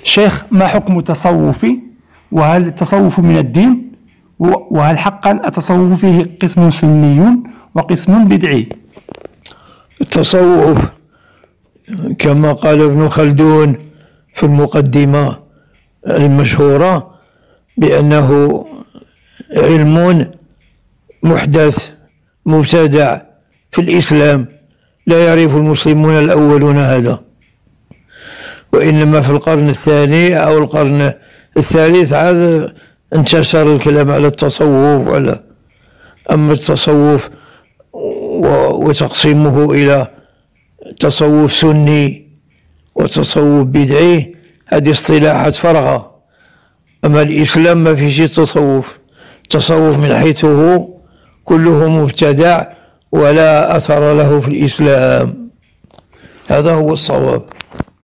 شيخ، ما حكم التصوف؟ وهل التصوف من الدين؟ وهل حقا التصوف فيه قسم سني وقسم بدعي؟ التصوف كما قال ابن خلدون في المقدمة المشهورة بأنه علم محدث مبتدع في الإسلام، لا يعرف المسلمون الأولون هذا، وإنما في القرن الثاني أو القرن الثالث عاد انتشر الكلام على التصوف. أما التصوف وتقسيمه إلى تصوف سني وتصوف بدعي هذه اصطلاحات فارغة. أما الإسلام ما فيش تصوف من حيث هو كله مبتدع ولا أثر له في الإسلام. هذا هو الصواب.